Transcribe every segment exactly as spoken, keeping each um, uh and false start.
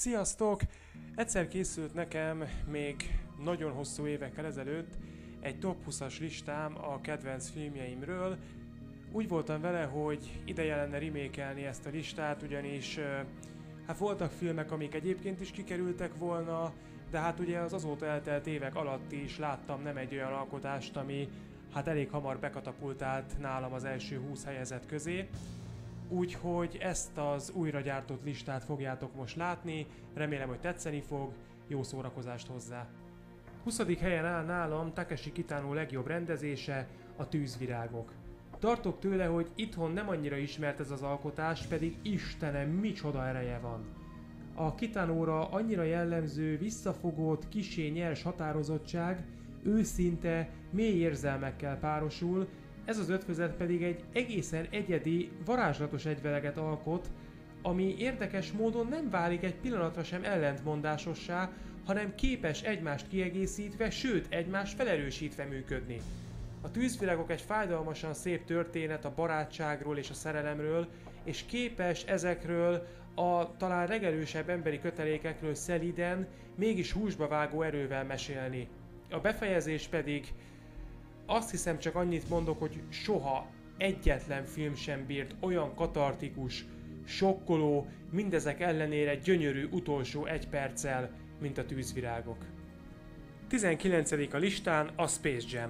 Sziasztok! Egyszer készült nekem még nagyon hosszú évekkel ezelőtt egy top húszas listám a kedvenc filmjeimről. Úgy voltam vele, hogy ideje lenne remékelni ezt a listát, ugyanis hát voltak filmek, amik egyébként is kikerültek volna, de hát ugye az azóta eltelt évek alatt is láttam nem egy olyan alkotást, ami hát elég hamar bekatapultált nálam az első húsz helyezett közé. Úgyhogy ezt az újra gyártott listát fogjátok most látni, remélem, hogy tetszeni fog, jó szórakozást hozzá. huszadik helyen áll nálam Takeshi Kitano legjobb rendezése, a Tűzvirágok. Tartok tőle, hogy itthon nem annyira ismert ez az alkotás, pedig Istenem, micsoda ereje van. A Kitanóra annyira jellemző, visszafogott, kissé nyers határozottság, őszinte, mély érzelmekkel párosul, ez az ötvözet pedig egy egészen egyedi, varázslatos egyveleget alkot, ami érdekes módon nem válik egy pillanatra sem ellentmondásossá, hanem képes egymást kiegészítve, sőt egymást felerősítve működni. A Tűzvirágok egy fájdalmasan szép történet a barátságról és a szerelemről, és képes ezekről a talán legerősebb emberi kötelékekről szelíden, mégis húsba vágó erővel mesélni. A befejezés pedig azt hiszem csak annyit mondok, hogy soha egyetlen film sem bírt olyan katartikus, sokkoló, mindezek ellenére gyönyörű utolsó egy perccel, mint a Tűzvirágok. tizenkilencedik a listán a Space Jam.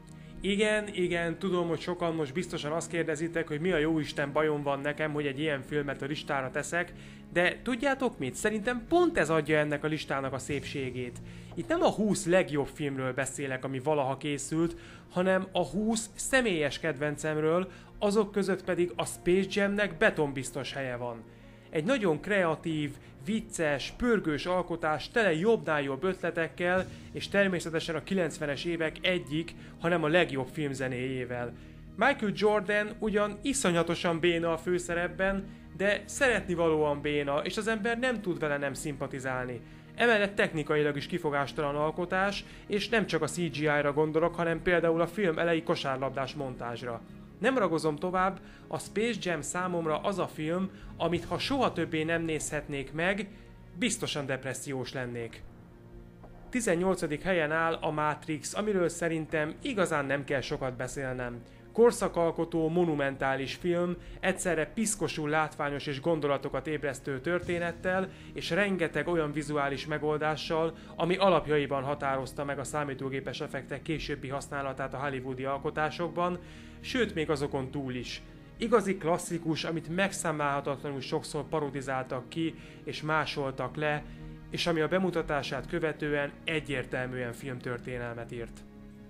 Igen, igen, tudom, hogy sokan most biztosan azt kérdezitek, hogy mi a jóisten bajom van nekem, hogy egy ilyen filmet a listára teszek, de tudjátok mit? Szerintem pont ez adja ennek a listának a szépségét. Itt nem a húsz legjobb filmről beszélek, ami valaha készült, hanem a húsz személyes kedvencemről, azok között pedig a Space Jamnek betonbiztos helye van. Egy nagyon kreatív, vicces, pörgős alkotás tele jobbnál jobb ötletekkel, és természetesen a kilencvenes évek egyik, hanem a legjobb filmzenéjével. Michael Jordan ugyan iszonyatosan béna a főszerepben, de szeretnivalóan béna, és az ember nem tud vele nem szimpatizálni. Emellett technikailag is kifogástalan alkotás, és nem csak a cé gé í-ra gondolok, hanem például a film elejé kosárlabdás montázsra. Nem ragozom tovább, a Space Jam számomra az a film, amit ha soha többé nem nézhetnék meg, biztosan depressziós lennék. tizennyolcadik helyen áll a Matrix, amiről szerintem igazán nem kell sokat beszélnem. Korszakalkotó, monumentális film, egyszerre piszkosul látványos és gondolatokat ébresztő történettel, és rengeteg olyan vizuális megoldással, ami alapjaiban határozta meg a számítógépes effektek későbbi használatát a hollywoodi alkotásokban, sőt még azokon túl is. Igazi klasszikus, amit megszámlálhatatlanul sokszor parodizáltak ki és másoltak le, és ami a bemutatását követően egyértelműen filmtörténelmet írt.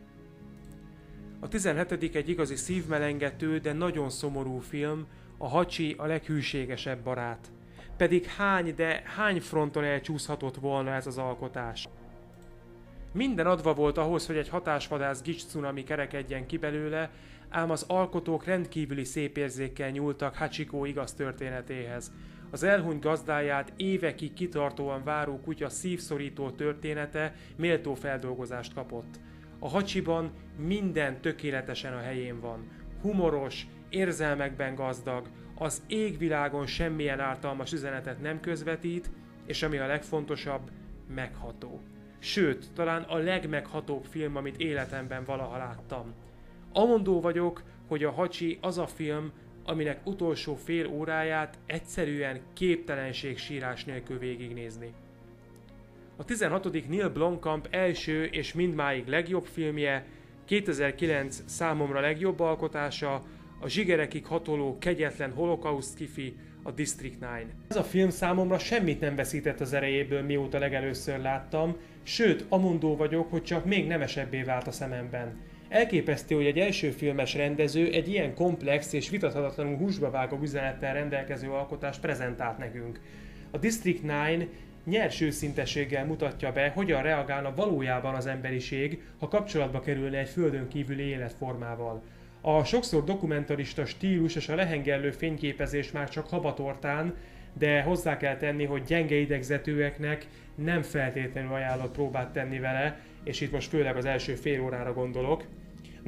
A tizenhetedik egy igazi szívmelengető, de nagyon szomorú film, a Hachi a leghűségesebb barát. Pedig hány, de hány fronton elcsúszhatott volna ez az alkotás. Minden adva volt ahhoz, hogy egy hatásvadász gics cunami kerekedjen ki belőle, ám az alkotók rendkívüli szép érzékkel nyúltak Hachiko igaz történetéhez. Az elhunyt gazdáját évekig kitartóan váró kutya szívszorító története méltó feldolgozást kapott. A Hachiban minden tökéletesen a helyén van. Humoros, érzelmekben gazdag, az égvilágon semmilyen ártalmas üzenetet nem közvetít, és ami a legfontosabb, megható. Sőt, talán a legmeghatóbb film, amit életemben valaha láttam. Amondó vagyok, hogy a Hachi az a film, aminek utolsó fél óráját egyszerűen képtelenség sírás nélkül végignézni. A tizenhatodik Neil Blomkamp első és mindmáig legjobb filmje, kétezer-kilenc számomra legjobb alkotása, a zsigerekig hatoló kegyetlen holokauszt kifi, a District kilenc. Ez a film számomra semmit nem veszített az erejéből, mióta legelőször láttam, sőt, amondó vagyok, hogy csak még nemesebbé vált a szememben. Elképesztő, hogy egy első filmes rendező egy ilyen komplex és vitathatatlanul húsba vágó üzenettel rendelkező alkotást prezentált nekünk. A District kilenc nyers őszintességgel mutatja be, hogyan reagálna valójában az emberiség, ha kapcsolatba kerülne egy földön kívüli életformával. A sokszor dokumentarista stílus és a lehengerlő fényképezés már csak habatortán, de hozzá kell tenni, hogy gyenge idegzetűeknek nem feltétlenül ajánlott próbát tenni vele, és itt most főleg az első fél órára gondolok.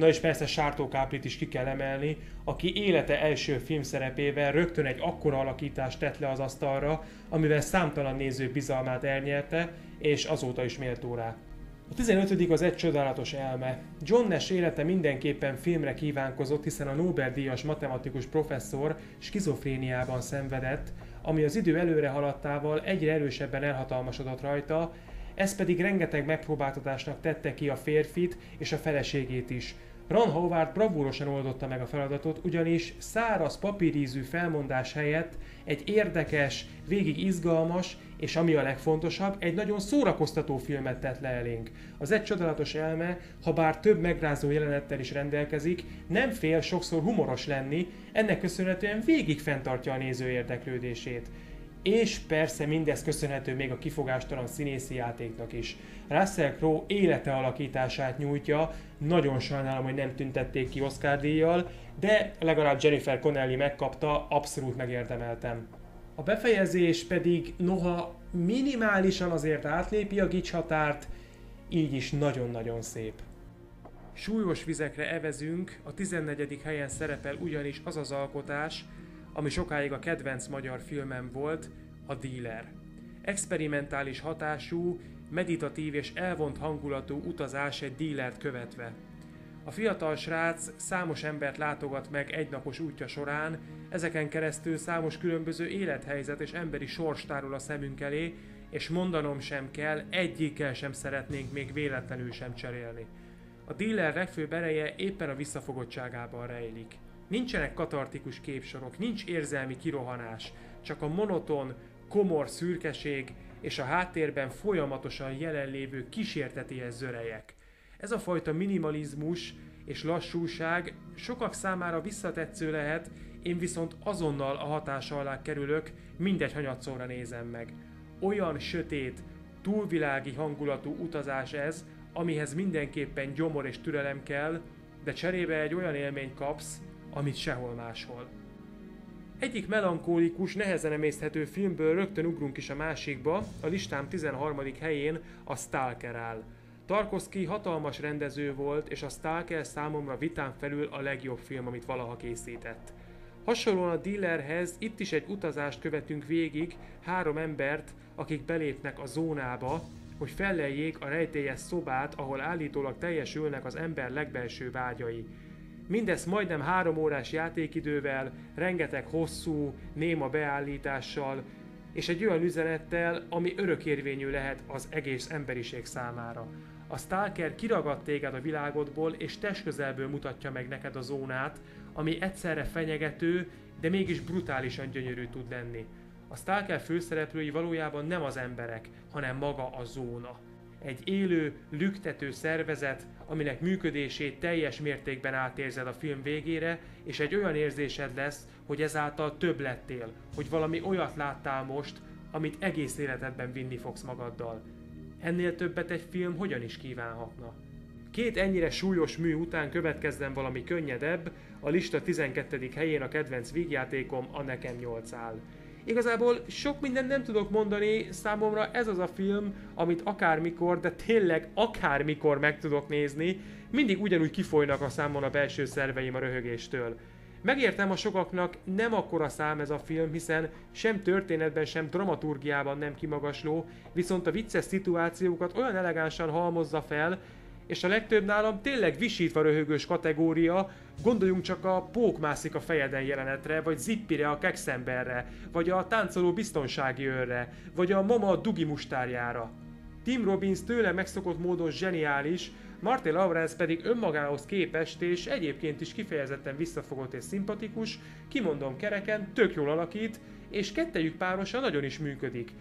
Na és persze Sártó Káplit is ki kell emelni, aki élete első filmszerepével rögtön egy akkora alakítást tett le az asztalra, amivel számtalan néző bizalmát elnyerte, és azóta is méltó rá. A tizenötödik az Egy csodálatos elme. John Nash élete mindenképpen filmre kívánkozott, hiszen a Nobel-díjas matematikus professzor skizofréniában szenvedett, ami az idő előre haladtával egyre erősebben elhatalmasodott rajta, ez pedig rengeteg megpróbáltatásnak tette ki a férfit és a feleségét is. Ron Howard bravúrosan oldotta meg a feladatot, ugyanis száraz papírízű felmondás helyett egy érdekes, végig izgalmas, és ami a legfontosabb, egy nagyon szórakoztató filmet tett le elénk. Az Egy csodálatos elme, ha bár több megrázó jelenettel is rendelkezik, nem fél sokszor humoros lenni, ennek köszönhetően végig fenntartja a néző érdeklődését. És persze mindez köszönhető még a kifogástalan színészi játéknak is. Russell Crowe élete alakítását nyújtja, nagyon sajnálom, hogy nem tüntették ki Oscar-díjjal, de legalább Jennifer Connelly megkapta, abszolút megérdemeltem. A befejezés pedig noha minimálisan azért átlépi a gics határt, így is nagyon-nagyon szép. Súlyos vizekre evezünk, a tizennegyedik helyen szerepel ugyanis az az alkotás, ami sokáig a kedvenc magyar filmem volt, a Dealer. Experimentális hatású, meditatív és elvont hangulatú utazás egy dealert követve. A fiatal srác számos embert látogat meg egynapos útja során, ezeken keresztül számos különböző élethelyzet és emberi sors tárul a szemünk elé, és mondanom sem kell, egyikkel sem szeretnénk még véletlenül sem cserélni. A Dealer legfőbb ereje éppen a visszafogottságában rejlik. Nincsenek katartikus képsorok, nincs érzelmi kirohanás, csak a monoton, komor szürkeség és a háttérben folyamatosan jelenlévő kísérteties zörejek. Ez a fajta minimalizmus és lassúság sokak számára visszatetsző lehet, én viszont azonnal a hatása alá kerülök, mindegy hanyatszóra nézem meg. Olyan sötét, túlvilági hangulatú utazás ez, amihez mindenképpen gyomor és türelem kell, de cserébe egy olyan élményt kapsz, amit sehol máshol. Egyik melankólikus, nehezen emészthető filmből rögtön ugrunk is a másikba, a listám tizenharmadik helyén a Stalker áll. Tarkovsky hatalmas rendező volt, és a Stalker számomra vitán felül a legjobb film, amit valaha készített. Hasonlóan a Dealerhez itt is egy utazást követünk végig, három embert, akik belépnek a zónába, hogy felleljék a rejtélyes szobát, ahol állítólag teljesülnek az ember legbelső vágyai. Mindezt majdnem három órás játékidővel, rengeteg hosszú, néma beállítással, és egy olyan üzenettel, ami örökérvényű lehet az egész emberiség számára. A Stalker kiragad téged a világodból, és testközelből mutatja meg neked a zónát, ami egyszerre fenyegető, de mégis brutálisan gyönyörű tud lenni. A Stalker főszereplői valójában nem az emberek, hanem maga a zóna. Egy élő, lüktető szervezet, aminek működését teljes mértékben átérzed a film végére, és egy olyan érzésed lesz, hogy ezáltal több lettél, hogy valami olyat láttál most, amit egész életedben vinni fogsz magaddal. Ennél többet egy film hogyan is kívánhatna? Két ennyire súlyos mű után következzen valami könnyedebb, a lista tizenkettedik helyén a kedvenc vígjátékom, a Nekem nyolc áll. Igazából sok mindent nem tudok mondani, számomra ez az a film, amit akármikor, de tényleg akármikor meg tudok nézni, mindig ugyanúgy kifolynak a számon a belső szerveim a röhögéstől. Megértem, a sokaknak nem akkora szám ez a film, hiszen sem történetben, sem dramaturgiában nem kimagasló, viszont a vicces szituációkat olyan elegánsan halmozza fel, és a legtöbb nálam tényleg visítva röhögős kategória, gondoljunk csak a Pók mászik a fejeden jelenetre, vagy Zippire a kekszemberre, vagy a táncoló biztonsági őrre, vagy a Mama a Dugi mustárjára. Tim Robbins tőle megszokott módon zseniális, Martin Lawrence pedig önmagához képest és egyébként is kifejezetten visszafogott és szimpatikus, kimondom kereken, tök jól alakít, és kettejük párosa nagyon is működik.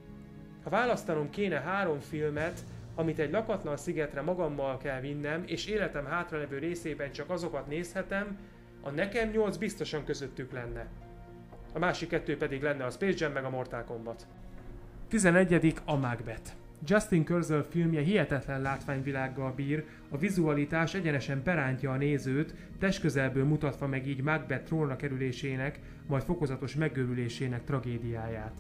Ha választanom kéne három filmet, amit egy lakatlan szigetre magammal kell vinnem, és életem hátralevő részében csak azokat nézhetem, a Nekem nyolc biztosan közöttük lenne. A másik kettő pedig lenne a Space Jam meg a Mortal Kombat. tizenegyedik a Macbeth. Justin Kurzel filmje hihetetlen látványvilággal bír, a vizualitás egyenesen berántja a nézőt, testközelből mutatva meg így Macbeth trónra kerülésének, majd fokozatos megőrülésének tragédiáját.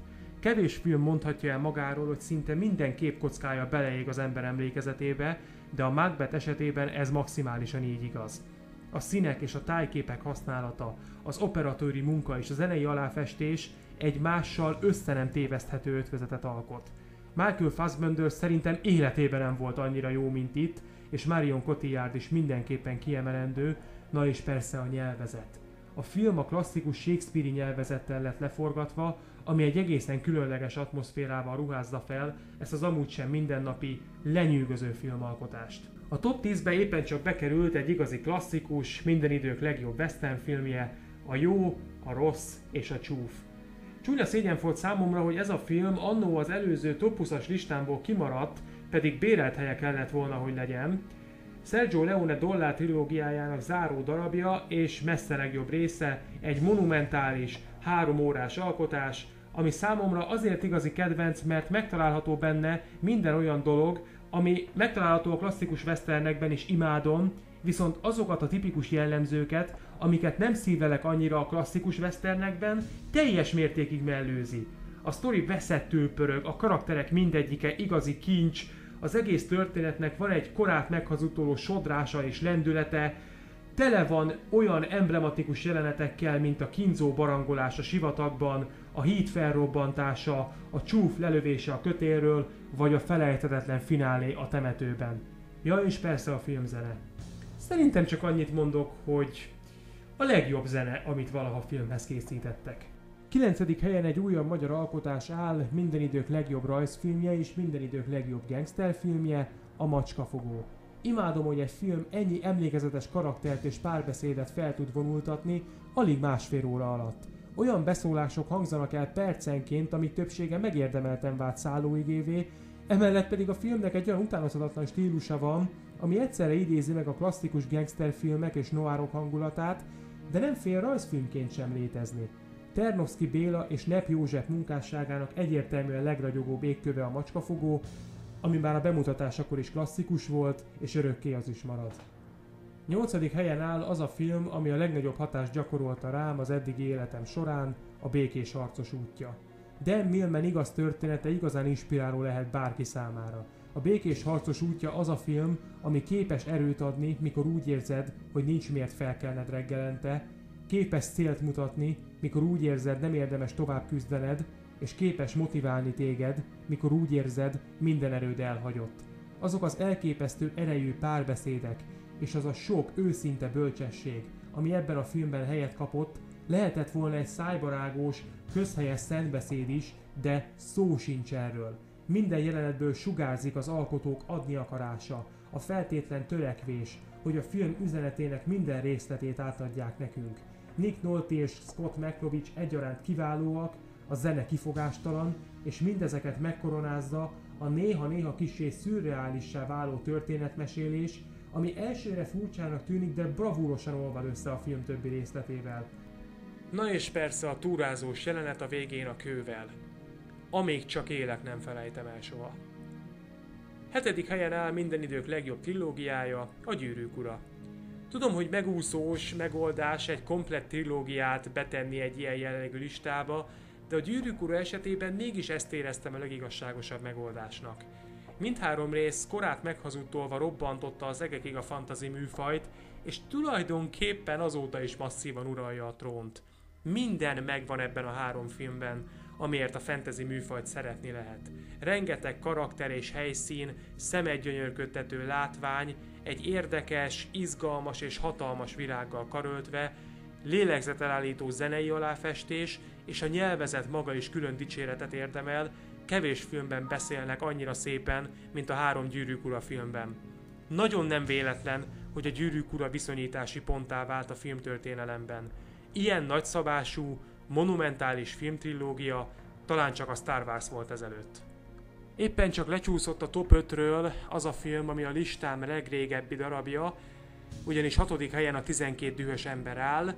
Kevés film mondhatja el magáról, hogy szinte minden képkockája beleég az ember emlékezetébe, de a Macbeth esetében ez maximálisan így igaz. A színek és a tájképek használata, az operatőri munka és a zenei aláfestés egymással össze nem téveszthető ötvözetet alkot. Michael Fassbender szerintem életében nem volt annyira jó, mint itt, és Marion Cotillard is mindenképpen kiemelendő, na és persze a nyelvezet. A film a klasszikus Shakespeare-i nyelvezettel lett leforgatva, ami egy egészen különleges atmoszférával ruházza fel ezt az amúgy sem mindennapi, lenyűgöző filmalkotást. A top tízbe éppen csak bekerült egy igazi klasszikus, minden idők legjobb western filmje, a Jó, a Rossz és a Csúf. Csúnya szégyen volt számomra, hogy ez a film annó az előző top húszas listámból kimaradt, pedig bérelt helye kellett volna, hogy legyen. Sergio Leone dollár trilógiájának záró darabja és messze legjobb része egy monumentális, három órás alkotás, ami számomra azért igazi kedvenc, mert megtalálható benne minden olyan dolog, ami megtalálható a klasszikus westernekben is imádom, viszont azokat a tipikus jellemzőket, amiket nem szívelek annyira a klasszikus westernekben, teljes mértékig mellőzi. A sztori veszettül pörög, a karakterek mindegyike igazi kincs, az egész történetnek van egy korát meghazudtoló sodrása és lendülete, tele van olyan emblematikus jelenetekkel, mint a kínzó barangolás a sivatagban, a híd felrobbantása, a csúf lelövése a kötélről, vagy a felejthetetlen finálé a temetőben. Ja, és persze a filmzene. Szerintem csak annyit mondok, hogy a legjobb zene, amit valaha filmhez készítettek. kilencedik helyen egy újabb magyar alkotás áll, minden idők legjobb rajzfilmje és minden idők legjobb gangsterfilmje, a Macskafogó. Imádom, hogy egy film ennyi emlékezetes karaktert és párbeszédet fel tud vonultatni alig másfél óra alatt. Olyan beszólások hangzanak el percenként, amik többsége megérdemelten vált szállóigévé, emellett pedig a filmnek egy olyan utánozhatatlan stílusa van, ami egyszerre idézi meg a klasszikus gangsterfilmek és noárok hangulatát, de nem fél rajzfilmként sem létezni. Ternovszky Béla és Nepp József munkásságának egyértelműen legragyogóbb égköve a Macskafogó, ami már a bemutatásakor is klasszikus volt, és örökké az is marad. nyolcadik helyen áll az a film, ami a legnagyobb hatást gyakorolta rám az eddigi életem során, a Békés harcos útja. Dan Millman igaz története igazán inspiráló lehet bárki számára. A Békés harcos útja az a film, ami képes erőt adni, mikor úgy érzed, hogy nincs miért felkelned reggelente, képes célt mutatni, mikor úgy érzed, nem érdemes tovább küzdened, és képes motiválni téged, mikor úgy érzed, minden erőd elhagyott. Azok az elképesztő erejű párbeszédek, és az a sok őszinte bölcsesség, ami ebben a filmben helyet kapott, lehetett volna egy szájbarágós, közhelyes szentbeszéd is, de szó sincs erről. Minden jelenetből sugárzik az alkotók adni akarása, a feltétlen törekvés, hogy a film üzenetének minden részletét átadják nekünk. Nick Nolte és Scott McLovich egyaránt kiválóak, a zene kifogástalan, és mindezeket megkoronázza a néha-néha kissé szürreálissá váló történetmesélés, ami elsőre furcsának tűnik, de bravúrosan olvad össze a film többi részletével. Na és persze a túrázós jelenet a végén a kővel. Amíg csak élek, nem felejtem el soha. Hetedik helyen áll minden idők legjobb trilógiája, a Gyűrűk ura. Tudom, hogy megúszós megoldás egy komplett trilógiát betenni egy ilyen jellegű listába, de a Gyűrűk ura esetében mégis ezt éreztem a legigazságosabb megoldásnak. Mindhárom rész korát meghazudtolva robbantotta az egekig a fantasy műfajt, és tulajdonképpen azóta is masszívan uralja a trónt. Minden megvan ebben a három filmben, amiért a fantasy műfajt szeretni lehet. Rengeteg karakter és helyszín, szemedgyönyörködtető látvány, egy érdekes, izgalmas és hatalmas világgal karöltve, lélegzetelállító zenei aláfestés, és a nyelvezet maga is külön dicséretet érdemel, kevés filmben beszélnek annyira szépen, mint a három Gyűrűk ura filmben. Nagyon nem véletlen, hogy a Gyűrűk ura viszonyítási ponttá vált a filmtörténelemben. Ilyen nagyszabású, monumentális filmtrilógia talán csak a Star Wars volt ezelőtt. Éppen csak lecsúszott a top ötről az a film, ami a listám legrégebbi darabja, ugyanis hatodik helyen a tizenkét dühös ember áll,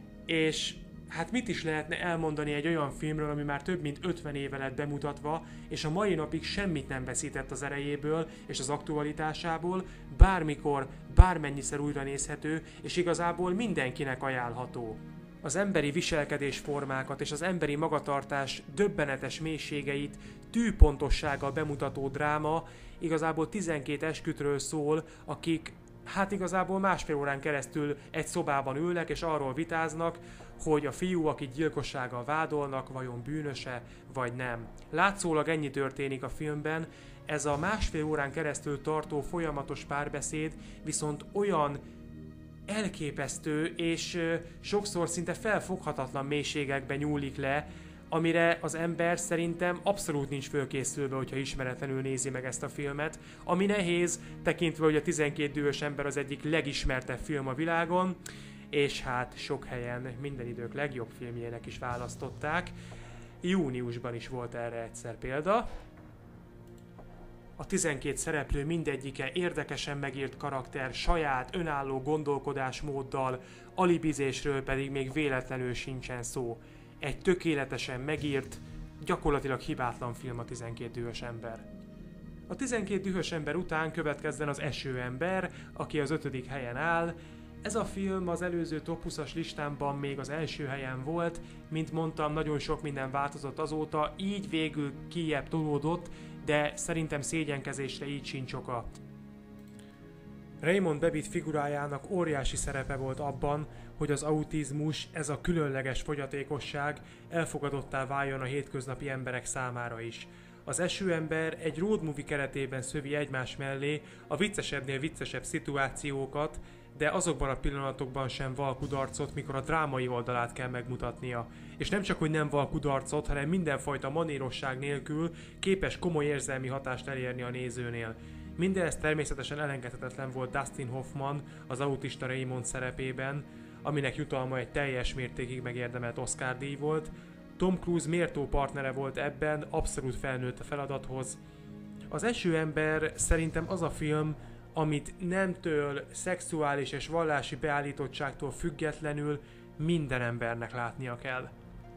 és hát mit is lehetne elmondani egy olyan filmről, ami már több mint ötven éve lett bemutatva, és a mai napig semmit nem veszített az erejéből és az aktualitásából, bármikor, bármennyiszer újra nézhető, és igazából mindenkinek ajánlható. Az emberi viselkedésformákat és az emberi magatartás döbbenetes mélységeit tűpontossággal bemutató dráma igazából tizenkét esküdtről szól, akik hát igazából másfél órán keresztül egy szobában ülnek és arról vitáznak, hogy a fiú, akit gyilkossággal vádolnak, vajon bűnöse vagy nem. Látszólag ennyi történik a filmben, ez a másfél órán keresztül tartó folyamatos párbeszéd viszont olyan elképesztő és sokszor szinte felfoghatatlan mélységekbe nyúlik le, amire az ember szerintem abszolút nincs fölkészülve, hogyha ismeretlenül nézi meg ezt a filmet, ami nehéz, tekintve, hogy a tizenkét dühös ember az egyik legismertebb film a világon, és hát sok helyen minden idők legjobb filmjének is választották. Júniusban is volt erre egyszer példa. A tizenkét szereplő mindegyike érdekesen megírt karakter, saját, önálló gondolkodásmóddal, alibizésről pedig még véletlenül sincsen szó. Egy tökéletesen megírt, gyakorlatilag hibátlan film a tizenkét dühös ember. A tizenkét dühös ember után következzen az Esőember, aki az ötödik helyen áll. Ez a film az előző top húszas listámban még az első helyen volt, mint mondtam, nagyon sok minden változott azóta, így végül kijjebb tolódott, de szerintem szégyenkezésre így sincs oka. Raymond Babbitt figurájának óriási szerepe volt abban, hogy az autizmus, ez a különleges fogyatékosság elfogadottá váljon a hétköznapi emberek számára is. Az Esőember egy road movie keretében szövi egymás mellé a viccesebbnél viccesebb szituációkat, de azokban a pillanatokban sem val kudarcot, mikor a drámai oldalát kell megmutatnia. És nem csak, hogy nem val kudarcot, hanem mindenfajta manírosság nélkül képes komoly érzelmi hatást elérni a nézőnél. Mindez természetesen elengedhetetlen volt Dustin Hoffman az autista Raymond szerepében, aminek jutalma egy teljes mértékig megérdemelt Oscar-díj volt. Tom Cruise méltó partnere volt ebben, abszolút felnőtt a feladathoz. Az Esőember szerintem az a film, amit nemtől, szexuális és vallási beállítottságtól függetlenül minden embernek látnia kell.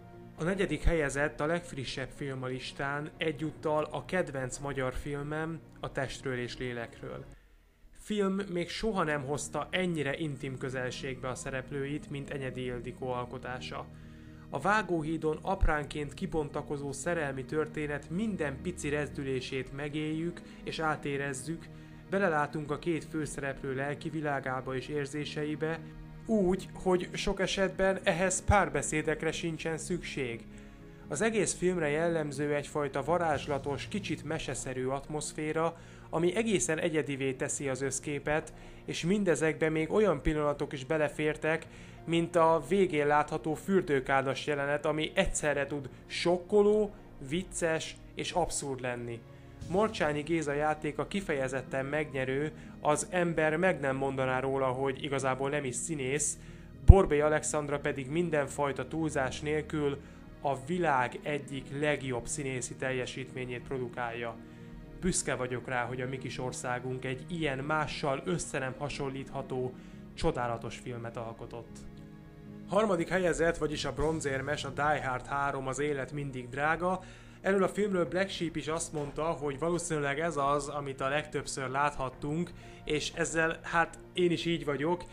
A negyedik helyezett a legfrissebb film a listán, egyúttal a kedvenc magyar filmem, A testről és lélekről. Film még soha nem hozta ennyire intim közelségbe a szereplőit, mint Enyedi Ildikó alkotása. A vágóhídon apránként kibontakozó szerelmi történet minden pici rezdülését megéljük és átérezzük, belelátunk a két főszereplő lelki világába és érzéseibe, úgy, hogy sok esetben ehhez párbeszédekre sincsen szükség. Az egész filmre jellemző egyfajta varázslatos, kicsit meseszerű atmoszféra, ami egészen egyedivé teszi az összképet, és mindezekben még olyan pillanatok is belefértek, mint a végén látható fürdőkádas jelenet, ami egyszerre tud sokkoló, vicces és abszurd lenni. Morcsányi Géza játéka kifejezetten megnyerő, az ember meg nem mondaná róla, hogy igazából nem is színész, Borbély Alexandra pedig mindenfajta túlzás nélkül a világ egyik legjobb színészi teljesítményét produkálja. Büszke vagyok rá, hogy a mi kis országunk egy ilyen mással össze nem hasonlítható, csodálatos filmet alkotott. Harmadik helyezett, vagyis a bronzérmes, a Die Hard három, Az élet mindig drága. Erről a filmről Black Sheep is azt mondta, hogy valószínűleg ez az, amit a legtöbbször láthattunk, és ezzel hát én is így vagyok.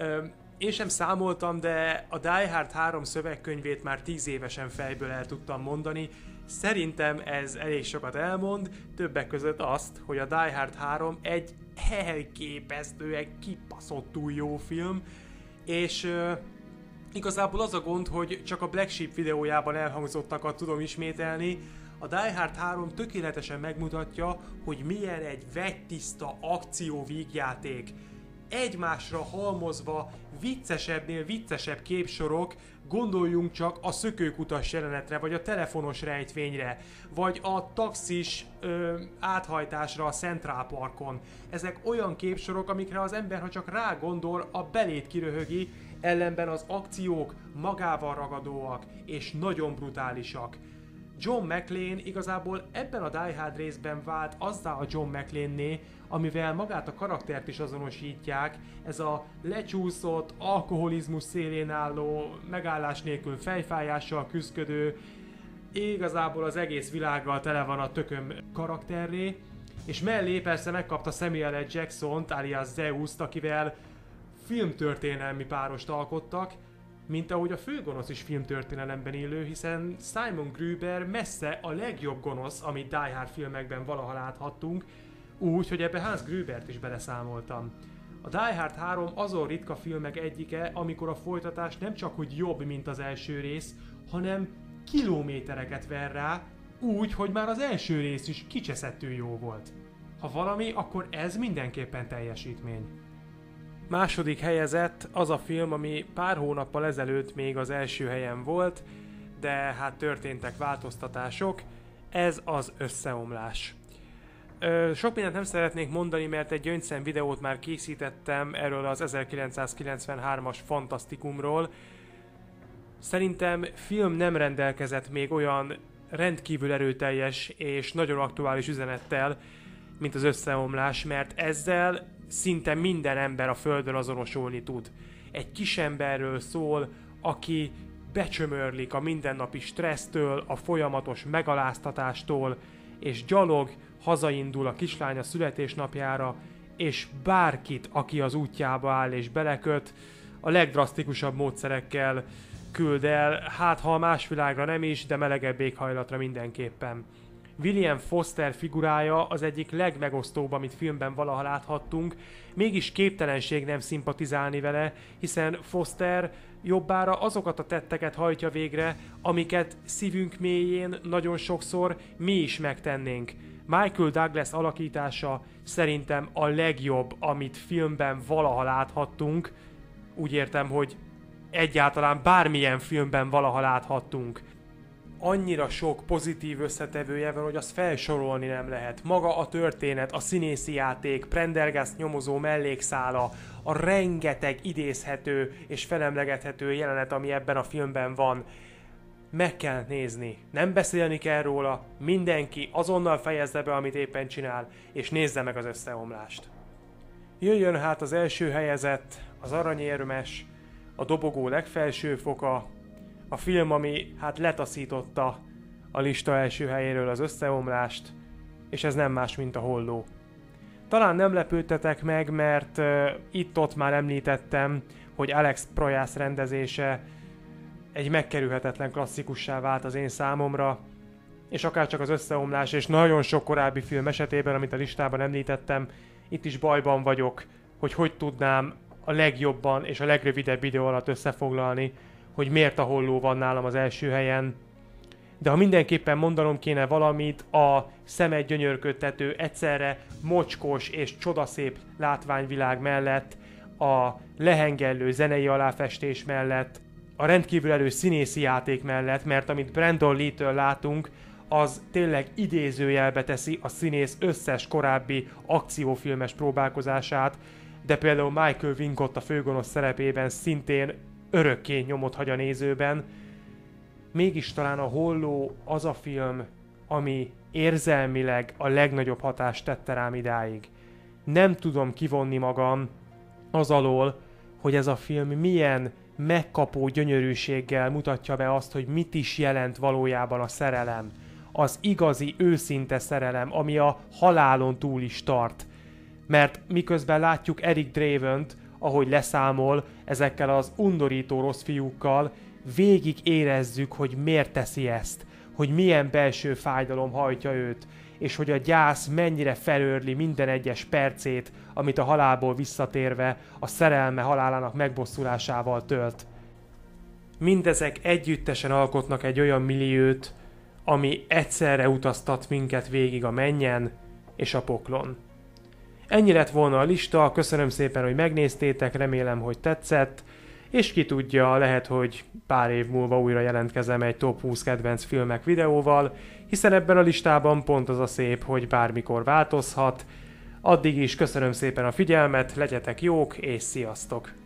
Én sem számoltam, de a Die Hard három szövegkönyvét már tíz évesen fejből el tudtam mondani. Szerintem ez elég sokat elmond, többek között azt, hogy a Die Hard három egy elképesztően kibaszottul jó film, és uh, igazából az a gond, hogy csak a Black Sheep videójában elhangzottakat tudom ismételni. A Die Hard három tökéletesen megmutatja, hogy milyen egy vegytiszta akció-vígjáték. Egymásra halmozva viccesebbnél viccesebb képsorok, gondoljunk csak a szökőkutas jelenetre, vagy a telefonos rejtvényre, vagy a taxis ö, áthajtásra a Central Parkon. Ezek olyan képsorok, amikre az ember, ha csak rá gondol, a belét kiröhögi, ellenben az akciók magával ragadóak és nagyon brutálisak. John McClane igazából ebben a Die Hard részben vált azzá a John McClane-né, amivel magát a karaktert is azonosítják, ez a lecsúszott, alkoholizmus szélén álló, megállás nélkül fejfájással küzdködő, igazából az egész világgal tele van a tököm karakterré, és mellé persze megkapta Samuel L. Jackson-t, alias Zeus-t, akivel filmtörténelmi párost alkottak. mint ahogy a főgonosz is filmtörténelemben élő, hiszen Simon Gruber messze a legjobb gonosz, amit Die Hard filmekben valaha láthattunk, úgy, hogy ebbe Hans Grubert is beleszámoltam. A Die Hard három azon ritka filmek egyike, amikor a folytatás nem csak hogy jobb, mint az első rész, hanem kilométereket ver rá, úgy, hogy már az első rész is kicseszettül jó volt. Ha valami, akkor ez mindenképpen teljesítmény. Második helyezett az a film, ami pár hónappal ezelőtt még az első helyen volt, de hát történtek változtatások, ez az Összeomlás. Ö, sok mindent nem szeretnék mondani, mert egy gyöngyszem videót már készítettem erről az ezerkilencszázkilencvenhármas fantasztikumról. Szerintem film nem rendelkezett még olyan rendkívül erőteljes és nagyon aktuális üzenettel, mint az Összeomlás, mert ezzel szinte minden ember a Földön azonosulni tud. Egy kisemberről szól, aki becsömörlik a mindennapi stressztől, a folyamatos megaláztatástól, és gyalog hazaindul a kislánya születésnapjára, és bárkit, aki az útjába áll és beleköt, a legdrasztikusabb módszerekkel küld el, hát ha a más világra nem is, de melegebb éghajlatra mindenképpen. William Foster figurája az egyik legmegosztóbb, amit filmben valaha láthattunk, mégis képtelenség nem szimpatizálni vele, hiszen Foster jobbára azokat a tetteket hajtja végre, amiket szívünk mélyén nagyon sokszor mi is megtennénk. Michael Douglas alakítása szerintem a legjobb, amit filmben valaha láthattunk. Úgy értem, hogy egyáltalán bármilyen filmben valaha láthattunk. Annyira sok pozitív összetevője van, hogy azt felsorolni nem lehet. Maga a történet, a színészi játék, Prendergast nyomozó mellékszála, a rengeteg idézhető és felemlegethető jelenet, ami ebben a filmben van. Meg kell nézni, nem beszélni kell róla, mindenki azonnal fejezze be, amit éppen csinál, és nézze meg az Összeomlást. Jöjjön hát az első helyezett, az aranyérmes, a dobogó legfelső foka, a film, ami hát letaszította a lista első helyéről az Összeomlást, és ez nem más, mint a Holló. Talán nem lepődtetek meg, mert uh, itt-ott már említettem, hogy Alex Proyas rendezése egy megkerülhetetlen klasszikussá vált az én számomra, és akárcsak az Összeomlás és nagyon sok korábbi film esetében, amit a listában említettem, itt is bajban vagyok, hogy hogy tudnám a legjobban és a legrövidebb idő alatt összefoglalni, hogy miért a Holló van nálam az első helyen. De ha mindenképpen mondanom kéne valamit, a szemet gyönyörködtető, egyszerre mocskos és csodaszép látványvilág mellett, a lehengellő zenei aláfestés mellett, a rendkívül erős színészi játék mellett, mert amit Brandon Lee-től látunk, az tényleg idézőjelbe teszi a színész összes korábbi akciófilmes próbálkozását, de például Michael Wincott a főgonosz szerepében szintén örökké nyomot hagy a nézőben. Mégis talán a Holló az a film, ami érzelmileg a legnagyobb hatást tette rám idáig. Nem tudom kivonni magam az alól, hogy ez a film milyen megkapó gyönyörűséggel mutatja be azt, hogy mit is jelent valójában a szerelem. Az igazi, őszinte szerelem, ami a halálon túl is tart. Mert miközben látjuk Eric Dravent, ahogy leszámol ezekkel az undorító rossz fiúkkal, végig érezzük, hogy miért teszi ezt, hogy milyen belső fájdalom hajtja őt, és hogy a gyász mennyire felőrli minden egyes percét, amit a halálból visszatérve a szerelme halálának megbosszulásával tölt. Mindezek együttesen alkotnak egy olyan milliót, ami egyszerre utaztat minket végig a mennyen és a poklon. Ennyi lett volna a lista, köszönöm szépen, hogy megnéztétek, remélem, hogy tetszett, és ki tudja, lehet, hogy pár év múlva újra jelentkezem egy top húsz kedvenc filmek videóval, hiszen ebben a listában pont az a szép, hogy bármikor változhat. Addig is köszönöm szépen a figyelmet, legyetek jók, és sziasztok!